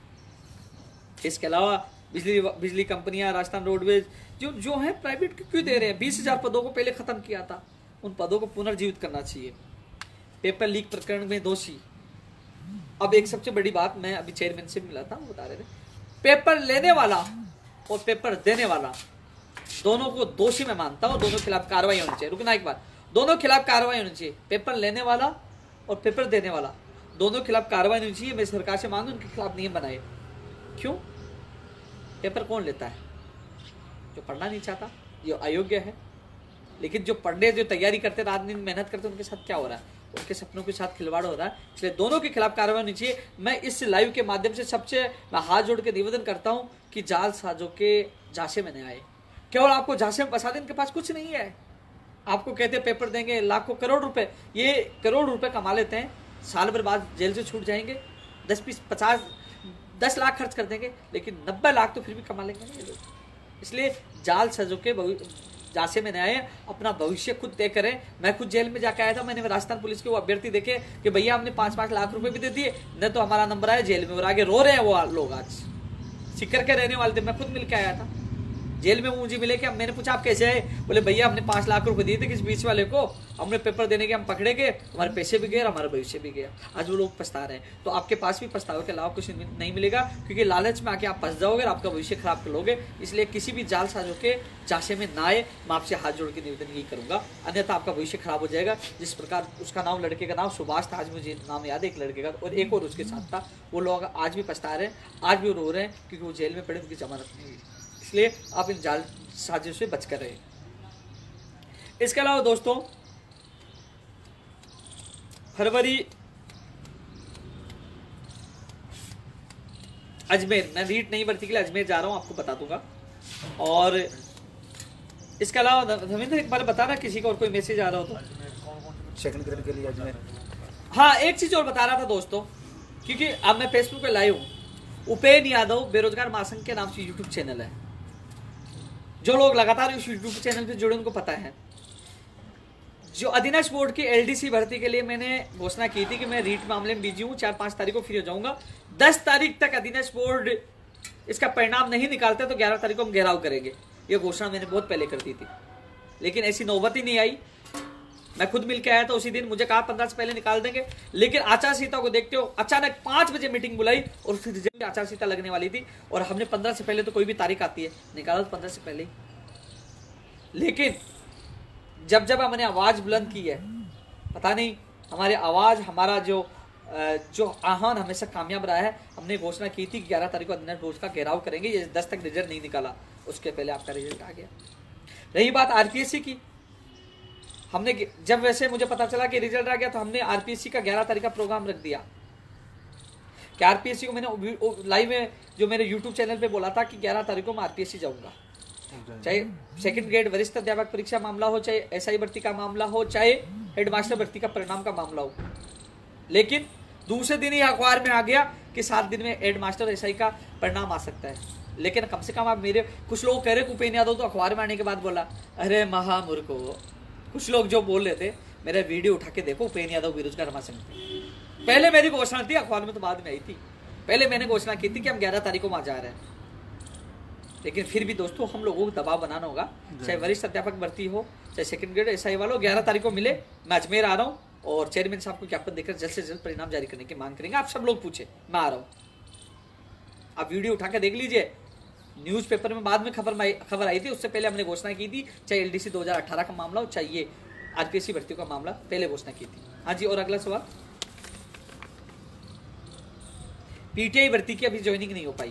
हैं। इसके अलावा बिजली कंपनियां, राजस्थान रोडवेज जो है प्राइवेट क्यों दे रहे हैं? 20,000 पदों को पहले खत्म किया था, उन पदों को पुनर्जीवित करना चाहिए। पेपर लीक प्रकरण में दोषी, अब एक सबसे बड़ी बात मैं अभी चेयरमैन से मिला था, वो बता रहे थे पेपर लेने वाला और पेपर देने वाला दोनों को दोषी मैं मानता हूं, दोनों के खिलाफ कार्रवाई होनी चाहिए। रुकना एक बार, दोनों के खिलाफ कार्रवाई होनी चाहिए। पेपर लेने वाला और पेपर देने वाला दोनों के खिलाफ कार्रवाई होनी चाहिए। मैं सरकार से मांगू उनके खिलाफ नियम बनाए। क्यों? पेपर कौन लेता है? जो पढ़ना नहीं चाहता, जो अयोग्य है। लेकिन जो पढ़ने, जो तैयारी करते, रात दिन मेहनत करते, उनके साथ क्या हो रहा है? उनके सपनों के साथ खिलवाड़ हो रहा है। इसलिए दोनों के खिलाफ कार्रवाई होनी चाहिए। मैं इस लाइव के माध्यम से सबसे मैं हाथ जोड़ के निवेदन करता हूं कि जाल साजों के झांसे में नहीं आए। केवल आपको झांसे में फंसा दें, इनके पास कुछ नहीं है। आपको कहते पेपर देंगे, लाखों करोड़ रुपए, ये करोड़ रुपए कमा लेते हैं, साल भर बाद जेल से छूट जाएंगे, 10, 20, 50, 10 लाख खर्च कर देंगे, लेकिन 90 लाख तो फिर भी कमा लेंगे नहीं लोग। इसलिए जाल साजों के झांसे में नहीं आए, अपना भविष्य खुद तय करें। मैं खुद जेल में जाकर आया था, मैंने राजस्थान पुलिस के वो अभ्यर्थी देखे कि भैया हमने 5-5 लाख रुपए भी दे दिए, न तो हमारा नंबर आया जेल में, और आगे रो रहे हैं वो लोग। आज सिक्कर के रहने वाले थे, मैं खुद मिल के आया था जेल में। मुझे मिले कि मैंने पूछा आप कैसे आए? बोले भैया हमने 5 लाख रुपए दिए थे किस बीच वाले को, हमने पेपर देने के हम पकड़े गए, हमारे पैसे भी गए, हमारा भविष्य भी गया। आज वो लोग पछता रहे हैं। तो आपके पास भी पछतावे के अलावा कुछ नहीं मिलेगा, क्योंकि लालच में आके आप फंस जाओगे और आपका भविष्य खराब कर लोगे। इसलिए किसी भी जाल साजों के झांसे में ना आए। मैं आपसे हाथ जोड़ के निवेदन यही करूंगा, अन्यथा आपका भविष्य खराब हो जाएगा। जिस प्रकार उसका नाम, लड़के का नाम सुभाष था, आज मुझे नाम याद है एक लड़के का, और एक और उसके साथ था। वो लोग आज भी पछता रहे हैं, आज भी रो रहे हैं, क्योंकि वो जेल में पड़े, उनकी जमानत नहीं हुई। इसलिए आप इन जाल साजिशों से बचकर रहे। इसके अलावा दोस्तों, फरवरी अजमेर, मैं रीट नहीं भर्ती के लिए अजमेर जा रहा हूं, आपको बता दूंगा। और इसके अलावा धर्मेंद्र एक बार बताना किसी को और कोई मैसेज आ रहा हो तो। सेकंड ग्रेड के लिए अजमेर। हाँ, एक चीज और बता रहा था दोस्तों, क्योंकि अब मैं फेसबुक पे लाइव हूं। उपेन यादव बेरोजगार महासंघ के नाम से यूट्यूब चैनल है। जो लोग लगातार इस यूट्यूब चैनल पे जुड़े उनको पता है। जो अधीनस्थ बोर्ड की एलडीसी भर्ती के लिए मैंने घोषणा की थी कि मैं रीट मामले में बिजी हूँ, 4-5 तारीख को फ्री हो जाऊंगा। 10 तारीख तक अधीनस्थ बोर्ड इसका परिणाम नहीं निकालते तो 11 तारीख को हम घेराव करेंगे। ये घोषणा मैंने बहुत पहले कर दी थी, लेकिन ऐसी नौबत ही नहीं आई। मैं खुद मिल के आया था उसी दिन, मुझे कहा 15 से पहले निकाल देंगे, लेकिन आचार संहिता को देखते हो अचानक 5 बजे मीटिंग बुलाई और फिर रिजल्ट आचार संहिता लगने वाली थी, और हमने 15 से पहले तो कोई भी तारीख आती है, निकाला तो 15 से पहले ही। लेकिन जब हमने आवाज बुलंद की है, पता नहीं हमारी आवाज, हमारा जो आह्वान हमेशा कामयाब रहा है। हमने घोषणा की थी कि 11 तारीख को अधीनस्थ बोर्ड का घेराव करेंगे। ये 10 तक रिजल्ट नहीं निकाला, उसके पहले आपका रिजल्ट आ गया। रही बात आरपीएससी की, हमने जब वैसे मुझे पता चला कि रिजल्ट आ गया तो हमने आरपीएससी का 11 तारीख का प्रोग्राम रख दिया। कि आरपीएससी को मैंने लाइव में जो मेरे यूट्यूब चैनल पे बोला था कि 11 तारीख को मैं आरपीएससी जाऊंगा, चाहे सेकंड ग्रेड वरिष्ठ अध्यापक परीक्षा मामला हो, चाहे एसआई भर्ती का मामला हो, चाहे हेडमास्टर भर्ती का परिणाम का मामला हो। लेकिन दूसरे दिन ही अखबार में आ गया कि 7 दिन में हेडमास्टर एसआई का परिणाम आ सकता है। लेकिन कम से कम आप मेरे, कुछ लोग कह रहे उपेन यादव तो अखबार में आने के बाद बोला, अरे महामूर्खो, कुछ लोग जो बोल रहे थे, मेरा वीडियो उठा के देखो, उपेन यादव बेरोजगार महासंघ। पहले मेरी घोषणा थी, अखबार में तो बाद में आई थी। पहले मैंने घोषणा की थी कि हम 11 तारीख को वहां जा रहे हैं। लेकिन फिर भी दोस्तों हम लोगों को दबाव बनाना होगा, चाहे वरिष्ठ अध्यापक भर्ती हो, चाहे सेकंड ग्रेड एसआई वालों। 11 तारीख को मिले, मैं अजमेर आ रहा हूँ और चेयरमैन साहब को ज्ञापन देकर जल्द से जल्द परिणाम जारी करने की मांग करेंगे। आप सब लोग पूछे, मैं आ रहा हूँ, आप वीडियो उठा के देख लीजिए। न्यूज़पेपर में बाद में खबर आई थी, उससे पहले हमने घोषणा की थी, चाहे एलडीसी 2018 का मामला हो, चाहे ये आरपीएससी भर्ती का मामला, पहले घोषणा की थी। हाँ जी, और अगला सवाल, पीटीआई भर्ती की अभी ज्वाइनिंग नहीं हो पाई।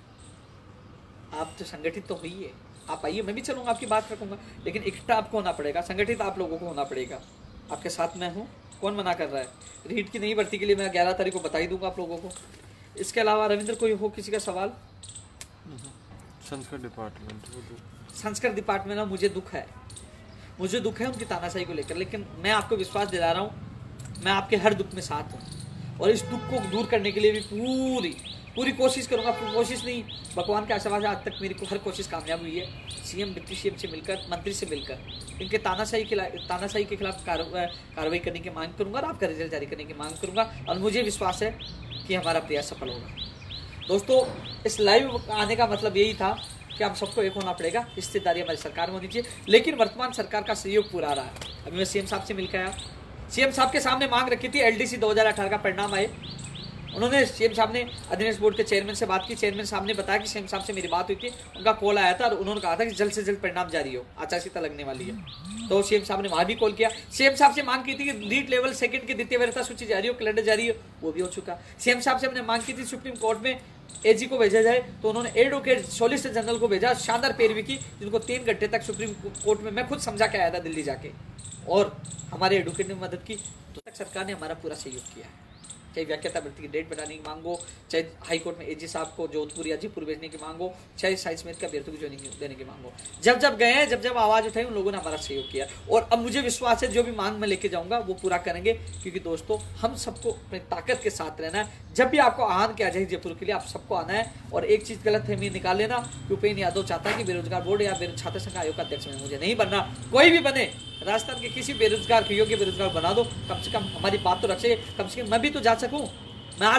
आप तो संगठित तो हुई है, आप आइए, मैं भी चलूंगा, आपकी बात रखूंगा, लेकिन इकट्ठा आपको होना पड़ेगा, संगठित आप लोगों को होना पड़ेगा। आपके साथ मैं हूँ, कौन मना कर रहा है? रीट की नई भर्ती के लिए मैं 11 तारीख को बता ही दूंगा आप लोगों को। इसके अलावा रविंद्र कोई हो किसी का सवाल? संस्कृत डिपार्टमेंट ना मुझे दुख है, मुझे दुख है उनकी तानाशाही को लेकर, लेकिन मैं आपको विश्वास दिला रहा हूँ मैं आपके हर दुख में साथ हूँ, और इस दुख को दूर करने के लिए भी पूरी कोशिश करूँगा। कोशिश नहीं, भगवान के आशीर्वाद से आज तक मेरी हर कोशिश कामयाब हुई है। सीएम, डिप्टी सीएम से मिलकर, मंत्री से मिलकर इनके तानाशाही के खिलाफ कार्रवाई करने की मांग करूँगा और आपका रिजल्ट जारी करने की मांग करूँगा, और मुझे विश्वास है कि हमारा प्रयास सफल होगा। दोस्तों, इस लाइव आने का मतलब यही था कि हम सबको एक होना पड़ेगा, हिस्सेदारी हमारी सरकार में होनी चाहिए, लेकिन वर्तमान सरकार का सहयोग पूरा रहा है। अभी मैं सीएम साहब से मिलकर आया, सीएम साहब के सामने मांग रखी थी एलडीसी 2018 का परिणाम आए। उन्होंने, सीएम साहब ने अधीनस्थ बोर्ड के चेयरमैन से बात की, चेयरमैन साहब ने बताया कि सीएम साहब से मेरी बात हुई थी, उनका कॉल आया था और उन्होंने कहा था कि जल्द से जल्द परिणाम जारी हो, आचार संहिता लगने वाली है। तो सीएम साहब ने वहां भी कॉल किया, सीएम साहब से मांग की थी कि नीट लेवल सेकंड की द्वितीय वरीयता सूची जारी हो, कैलेंडर जारी हो, वो भी हो चुका। सीएम साहब से हमने मांग की थी सुप्रीम कोर्ट में एजी को भेजा जाए, तो उन्होंने एडवोकेट सॉलिसिटर जनरल को भेजा, शानदार पैरवी की, जिनको 3 घंटे तक सुप्रीम कोर्ट में मैं खुद समझा के आया था दिल्ली जाके, और हमारे एडवोकेट ने मदद की। तो तक सरकार ने हमारा पूरा सहयोग किया है, चाहे व्याख्याता भर्ती की डेट बढ़ाने की मांग हो, चाहे हाई कोर्ट में एजी साहब को जोधपुर या जयपुर भेजने की मांग हो, चाहे साइंस मेथ का अभ्यर्थियों को ज्वाइनिंग देने की मांग हो, जब जब गए हैं, जब जब आवाज उठाई, उन लोगों ने हमारा सहयोग किया, और अब मुझे विश्वास है जो भी मांग मैं लेके जाऊंगा वो पूरा करेंगे, क्योंकि दोस्तों हम सबको अपनी ताकत के साथ रहना है। जब भी आपको आह्वान किया जाए जयपुर के लिए, आप सबको आना है, और एक चीज गलत फहमी निकाल लेना कि उपेंद्र यादव चाहता है कि बेरोजगार बोर्ड या छात्र संघ आयोग का अध्यक्ष में मुझे नहीं बनना, कोई भी बने, राजस्थान के किसी बेरोजगार को योग्य बेरोजगार बना दो, कम से कम हमारी बात तो रखे, कम से कम मैं भी तो जा सकूं। मैं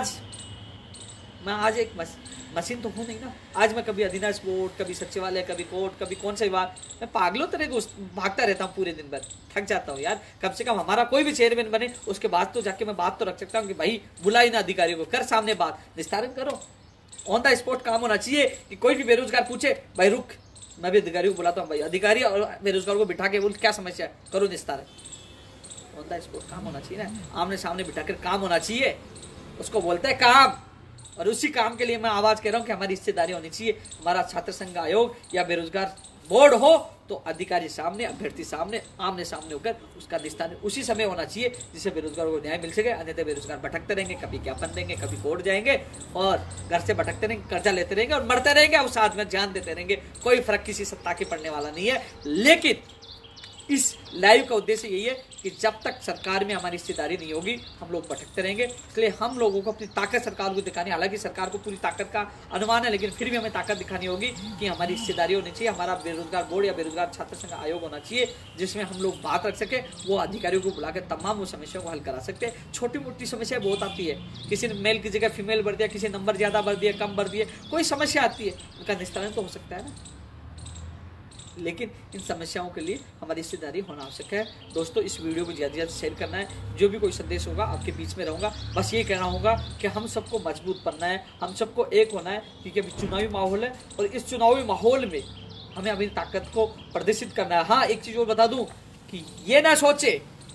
आज एक मशीन तो हूँ नहीं ना, आज मैं कभी अधीनस्थ बोर्ड, कभी सचिवालय, कभी कोर्ट, कभी कौन सा विभाग, मैं पागलों तरह भागता रहता हूँ पूरे दिन भर, थक जाता हूँ यार। कम से कम हमारा कोई भी चेयरमैन बने, उसके बाद तो जाके मैं बात तो रख सकता हूँ कि भाई बुलाई ना अधिकारियों को, कर सामने बात, निस्तारण करो, ऑन द स्पॉट काम होना चाहिए। कि कोई भी बेरोजगार पूछे, भाई रुक, मैं भी अधिकारी को बुलाता हूँ, भाई अधिकारी और बेरोजगार को बिठा के बोल क्या समस्या है, करो निस्तारण, ऑन द स्पॉट काम होना चाहिए ना, आमने सामने बिठा कर काम होना चाहिए, उसको बोलते हैं काम। और उसी काम के लिए मैं आवाज कह रहा हूं कि हमारी हिस्सेदारी होनी चाहिए। हमारा छात्र संघ आयोग या बेरोजगार बोर्ड हो तो अधिकारी सामने, अभ्यर्थी सामने, आमने सामने होकर उसका निस्तारण उसी समय होना चाहिए जिससे बेरोजगारों को न्याय मिल सके। अन्यथा बेरोजगार भटकते रहेंगे, कभी ज्ञापन देंगे, कभी कोर्ट जाएंगे और घर से भटकते रहेंगे, कर्जा लेते रहेंगे और मरते रहेंगे और साथ में जान देते रहेंगे। कोई फर्क किसी सत्ता के पड़ने वाला नहीं है। लेकिन इस लाइव का उद्देश्य यही है कि जब तक सरकार में हमारी हिस्सेदारी नहीं होगी हम लोग भटकते रहेंगे। इसलिए हम लोगों को अपनी ताकत सरकार को दिखानी, हालांकि सरकार को पूरी ताकत का अनुमान है, लेकिन फिर भी हमें ताकत दिखानी होगी कि हमारी हिस्सेदारी होनी चाहिए। हमारा बेरोजगार बोर्ड या बेरोजगार छात्र संघ आयोग होना चाहिए जिसमें हम लोग बात रख सके, वो अधिकारियों को बुलाकर तमाम वो समस्याओं को हल करा सकते हैं। छोटी मोटी समस्या बहुत आती है, किसी ने मेल की जगह फीमेल भर दिया, किसी नंबर ज्यादा भर दिया, कम भर दिए, कोई समस्या आती है, उनका निस्तारण तो हो सकता है ना। लेकिन इन समस्याओं के लिए हमारी हिस्सेदारी होना आवश्यक है। दोस्तों, इस वीडियो को ज़्यादा से ज़्यादा शेयर करना है। जो भी कोई संदेश होगा आपके बीच में रहूँगा। बस ये कहना होगा कि हम सबको मजबूत बनना है, हम सबको एक होना है, क्योंकि अभी चुनावी माहौल है और इस चुनावी माहौल में हमें अपनी ताकत को प्रदर्शित करना है। हाँ, एक चीज़ और बता दूँ कि ये ना सोचे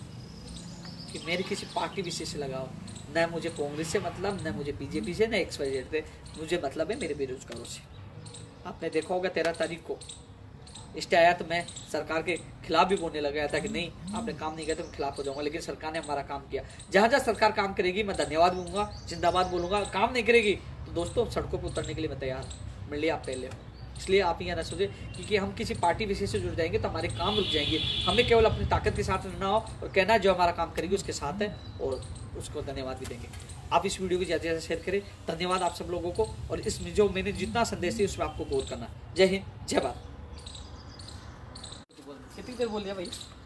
कि मेरी किसी पार्टी विशेष से लगाओ, न मुझे कांग्रेस से मतलब, न मुझे बीजेपी से, न XYZ से, मुझे मतलब है मेरे बेरोजगारों से। आपने देखा होगा 13 तारीख को इष्ट आया तो मैं सरकार के खिलाफ भी बोलने लगा था कि नहीं आपने काम नहीं किया तो मैं खिलाफ हो जाऊंगा, लेकिन सरकार ने हमारा काम किया। जहां जहां सरकार काम करेगी मैं धन्यवाद बोलूंगा, जिंदाबाद बोलूंगा। काम नहीं करेगी तो दोस्तों सड़कों पर उतरने के लिए मैं तैयार हूँ। मिलिए आप पहले। इसलिए आप यहाँ ना सोचे क्योंकि हम किसी पार्टी विशेष से जुड़ जाएंगे तो हमारे काम रुक जाएंगे। हमें केवल अपनी ताकत के साथ रहना हो और कहना जो हमारा काम करेगी उसके साथ है, और उसको धन्यवाद भी देंगे। आप इस वीडियो को ज़्यादा से ज़्यादा शेयर करें। धन्यवाद आप सब लोगों को। और इसमें जो मैंने जितना संदेश दिया उसमें आपको गौर करना। जय हिंद, जय भारत। कितनी देर बोल दिया भाई?